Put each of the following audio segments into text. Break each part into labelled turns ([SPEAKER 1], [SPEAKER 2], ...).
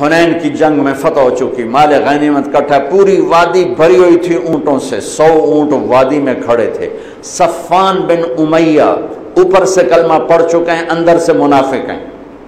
[SPEAKER 1] حنین کی جنگ میں فتح ہو چکی، مال غنیمت کٹھا، پوری وادی بھری ہوئی تھی اونٹوں سے، 100 اونٹ وادی میں کھڑے تھے۔ صفان بن امیہ اوپر سے کلمہ پڑھ چکے ہیں، اندر سے منافق ہیں،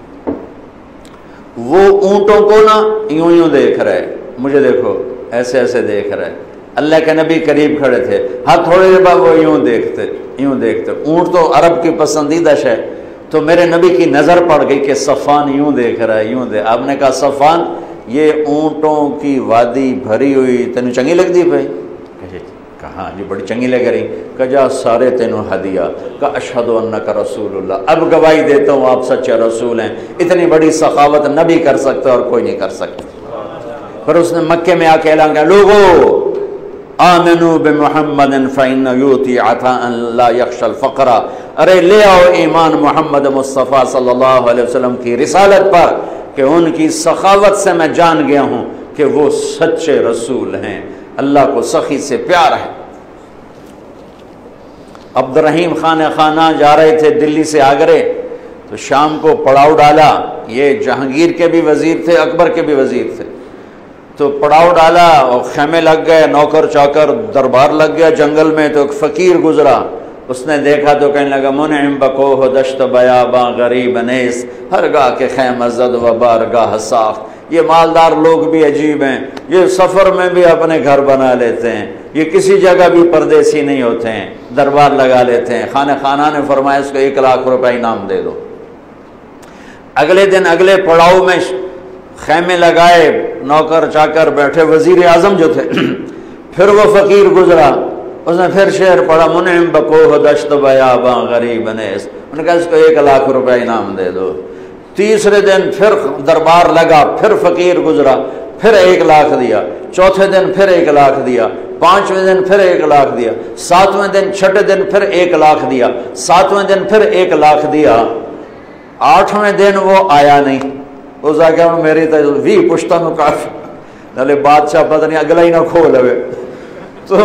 [SPEAKER 1] وہ اونٹوں کو نا یوں یوں دیکھ رہے، مجھے دیکھو ایسے ایسے دیکھ رہے، اللہ کے نبی قریب کھڑے تھے، ہاں تھوڑے دیر بعد وہ یوں دیکھتے، اونٹ تو عرب کی پسندیدہ شے، تو میرے نبی کی نظر پڑ گئی کہ صفان یوں دیکھ رہا ہے، یوں دیکھ، آپ نے کہا صفان یہ اونٹوں کی وادی بھری ہوئی تینوں چنگی لگ دی بھائی؟ کہاں جی بڑی چنگی لگ رہی، کہ جا سارے تینوں ہدیہ، کہ اشہد انک رسول اللہ، اب گواہی دیتا ہوں آپ سچے رسول ہیں، اتنی بڑی سخاوت نبی کر سکتا اور کوئی نہیں کر سکتا۔ پھر اس نے مکے میں آ کے اعلان کیا، لوگو آمنوا بمحمد فإن یؤتی عطاء لا یخشى الفقر، ارے لے آؤ ایمان محمد مصطفیٰ صلی اللہ علیہ وسلم کی رسالت پر کہ ان کی سخاوت سے میں جان گیا ہوں کہ وہ سچے رسول ہیں، اللہ کو سخی سے پیار ہے۔ عبد الرحیم خانہ جا رہے تھے دلی سے آگرے، تو شام کو پڑاؤ ڈالا، یہ جہانگیر کے بھی وزیر تھے، اکبر کے بھی وزیر تھے، تو پڑاؤ ڈالا اور خیمے لگ گئے، نوکر چاکر دربار لگ گیا جنگل میں، تو ایک فقیر گزرا، اس نے دیکھا تو کہنے لگا منعم بکوہ دشت بیاباں غریب نیس، ہر گاہ کے خیمہ زد و بارگاہ ساخت، یہ مالدار لوگ بھی عجیب ہیں، یہ سفر میں بھی اپنے گھر بنا لیتے ہیں، یہ کسی جگہ بھی پردیسی نہیں ہوتے ہیں، دربار لگا لیتے ہیں۔ خانہ نے فرمایا اس کو 1 لاکھ روپے انعام دے دو۔ اگلے دن اگلے پڑاؤ میں خیمے لگائے، نوکر چاکر بیٹھے، وزیر اعظم جو تھے، پھر وہ فقیر گزرا، اس نے پھر شعر پڑھا منعم بکوہ دشت بیاباں غریب نیس، انہوں نے کہا اس کو 1 لاکھ روپے انعام دے دو۔ تیسرے دن پھر دربار لگا، پھر فقیر گزرا، پھر 1 لاکھ دیا، چوتھے دن پھر 1 لاکھ دیا، 5ویں دن پھر 1 لاکھ دیا، 7ویں دن چھٹے دن پھر 1 لاکھ دیا، 7ویں دن پھر 1 لاکھ دیا، 8ویں دن وہ آیا نہیں، اس آگے میری تو بھی پشتہ نو کافی نلے بادشاہ پتہ نہیں اگلا ہی نہ کھول ہوئے، تو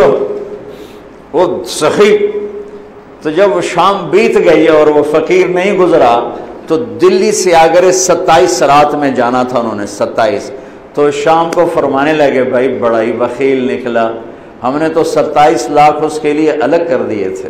[SPEAKER 1] وہ سخی، تو جب وہ شام بیت گئی اور وہ فقیر نہیں گزرا، تو دلی سے آگرے 27 رات میں جانا تھا انہوں نے، 27، تو شام کو فرمانے لگے بھائی بڑا ہی بخیل نکلا، ہم نے تو 27 لاکھ اس کے لیے الگ کر دیے تھے،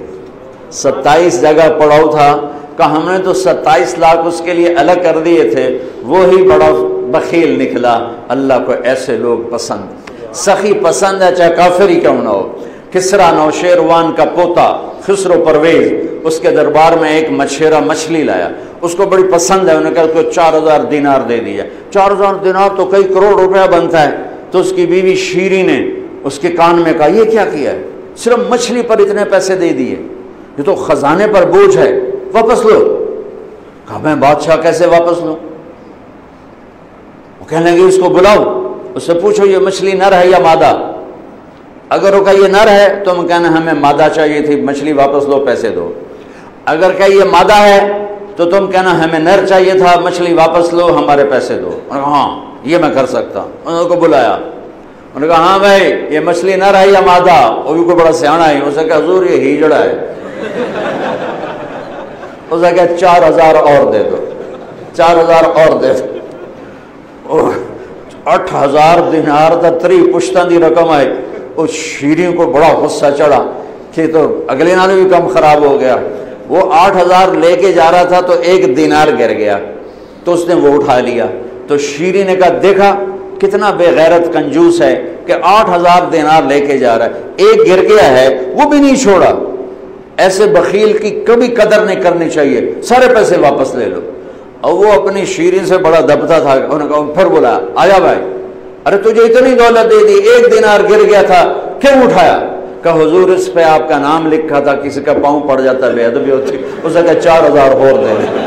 [SPEAKER 1] 27 جگہ پڑاؤ تھا، کہ ہم نے تو 27 لاکھ اس کے لیے الگ کر دیے تھے، وہی بڑا بخیل نکلا۔ اللہ کو ایسے لوگ پسند، سخی پسند ہے چاہے کافر ہی کیوں نہ ہو۔ کسرا نوشیروان کا پوتا خسرو پرویز اس کے دربار میں ایک مچھیرا مچھلی لایا، اس کو بڑی پسند ہے، انہوں نے کہا اس کو 4000 دینار دے دیا۔ 4000 دینار تو کئی کروڑ روپیہ بنتا ہے، تو اس کی بیوی شیری نے اس کے کان میں کہا یہ کیا کیا ہے، صرف مچھلی پر اتنے پیسے دے دیے، یہ تو خزانے پر بوجھ ہے، واپس لو۔ کہا میں بادشاہ کیسے واپس لوں؟ وہ کہنے لگے اس کو بلاؤ، اس سے پوچھو یہ مچھلی نر ہے یا مادہ، اگر وہ کہا یہ نر ہے تو ہم کہنا ہمیں مادہ چاہیے تھی، مچھلی واپس لو پیسے دو، اگر کہ یہ مادہ ہے تو تم کہنا ہمیں نر چاہیے تھا، مچھلی واپس لو ہمارے پیسے دو۔ انہوں نے کہا ہاں یہ میں کر سکتا ہوں۔ انہوں کو بلایا، انہوں نے کہا ہاں بھائی یہ مچھلی نر ہے یا مادہ؟ وہ بھی کوئی بڑا سیانا ہے، اسے کہا حضور یہ ہیجڑا ہے۔ اسے کہا 4000 اور دے دو، 4000 اور دے دو۔ 8000 دینار دا 3 پشتاں دی رقم آئی، اس شیریں کو بڑا غصہ چڑھا کہ تو اگلے نالوں بھی کم خراب ہو گیا۔ وہ 8000 لے کے جا رہا تھا تو 1 دینار گر گیا، تو اس نے وہ اٹھا لیا، تو شیریں نے کہا دیکھا کتنا بے غیرت کنجوس ہے کہ 8000 دینار لے کے جا رہا ہے، 1 گر گیا ہے وہ بھی نہیں چھوڑا۔ ایسے بخیل کی کبھی قدر نہیں کرنی چاہیے، سارے پیسے واپس لے لو۔ اور وہ اپنی شیریں سے بڑا دبتا تھا، انہوں نے کہا پھر بولا آیا بھائی، ارے تجھے اتنی دولت دے دی، 1 دینار گر گیا تھا کیوں اٹھایا؟ کہ حضور اس پہ آپ کا نام لکھا تھا، کسی کا پاؤں پڑ جاتا بے ادبی ہوتی، اسے کہا 4000 اور دے دے۔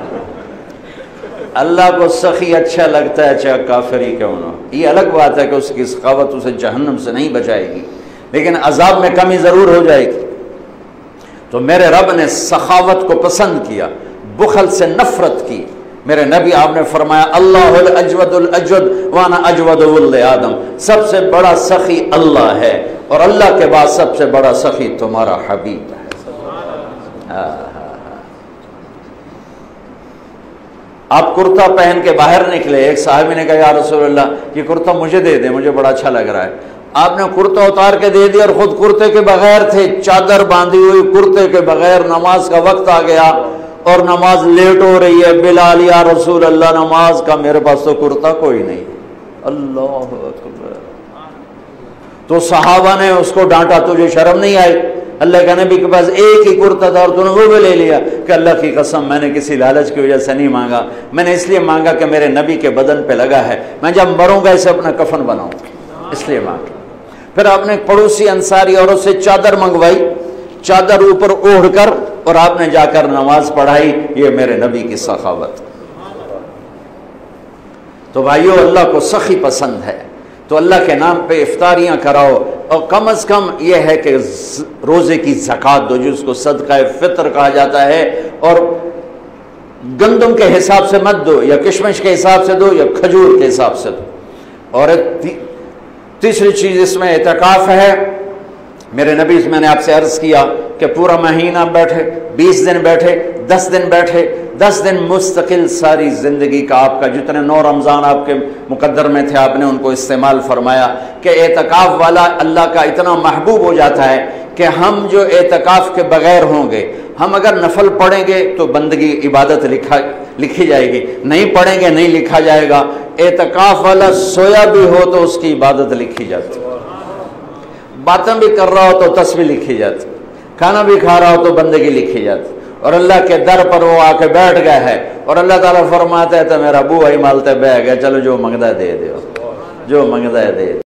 [SPEAKER 1] اللہ کو سخی اچھا لگتا ہے چاہے کافر ہی کیوں نہ ہو۔ یہ الگ بات ہے کہ اس کی سخاوت اسے جہنم سے نہیں بچائے گی، لیکن عذاب میں کمی ضرور ہو جائے گی۔ تو میرے رب نے سخاوت کو پسند کیا، بخل سے نفرت کی۔ میرے نبی آپ نے فرمایا اللہ الاجود الاجود وانا اجود ولد آدم، سب سے بڑا سخی اللہ ہے اور اللہ کے بعد سب سے بڑا سخی تمہارا حبیب ہے۔ آپ کرتا پہن کے باہر نکلے، ایک صحابی نے کہا یا رسول اللہ یہ کرتا مجھے دے دیں، مجھے بڑا اچھا لگ رہا ہے۔ آپ نے کرتا اتار کے دے دیا اور خود کرتے کے بغیر تھے، چادر باندھی ہوئی کرتے کے بغیر، نماز کا وقت آ گیا اور نماز لیٹ ہو رہی ہے۔ بلال یا رسول اللہ نماز کا میرے پاس تو کرتا کوئی نہیں۔ اللہ اکبر۔ تو صحابہ نے اس کو ڈانٹا، تجھے شرم نہیں آئی؟ اللہ کے نبی کے پاس ایک ہی کرتا تھا اور تو نے وہ بھی لے لیا۔ کہ اللہ کی قسم میں نے کسی لالچ کی وجہ سے نہیں مانگا، میں نے اس لیے مانگا کہ میرے نبی کے بدن پہ لگا ہے، میں جب مروں گا اسے اپنا کفن بناؤں، اس لیے مانگا۔ پھر آپ نے پڑوسی انصاری عورت سے چادر منگوائی، چادر اوپر اوڑھ کر، اور آپ نے جا کر نماز پڑھائی۔ یہ میرے نبی کی سخاوت۔ تو بھائیو اللہ کو سخی پسند ہے، تو اللہ کے نام پہ افطاریاں کراؤ، اور کم از کم یہ ہے کہ روزے کی زکوٰۃ دو، جس کو صدقہ فطر کہا جاتا ہے، اور گندم کے حساب سے مت دو، یا کشمش کے حساب سے دو، یا کھجور کے حساب سے دو۔ اور تیسری چیز اس میں اعتکاف ہے۔ میرے نبی میں نے آپ سے عرض کیا کہ پورا مہینہ بیٹھے، 20 دن بیٹھے، 10 دن بیٹھے، 10 دن مستقل ساری زندگی کا آپ کا جتنے 9 رمضان آپ کے مقدر میں تھے آپ نے ان کو استعمال فرمایا۔ کہ اعتکاف والا اللہ کا اتنا محبوب ہو جاتا ہے کہ ہم جو اعتکاف کے بغیر ہوں گے، ہم اگر نفل پڑھیں گے تو بندگی عبادت لکھی جائے گی، نہیں پڑھیں گے نہیں لکھا جائے گا۔ اعتکاف والا سویا بھی ہو تو اس کی عبادت لکھی جاتی، باتیں بھی کر رہا ہو تو تسبیح لکھی جاتی، کھانا بھی کھا رہا ہو تو بندگی لکھی جاتی۔ اور اللہ کے در پر وہ آ کے بیٹھ گئے ہے، اور اللہ تعالیٰ فرماتا ہے تو میرا بو ہی مالتے بہ گئے، چلو جو منگتا ہے دے دو، جو منگتا ہے دے دو۔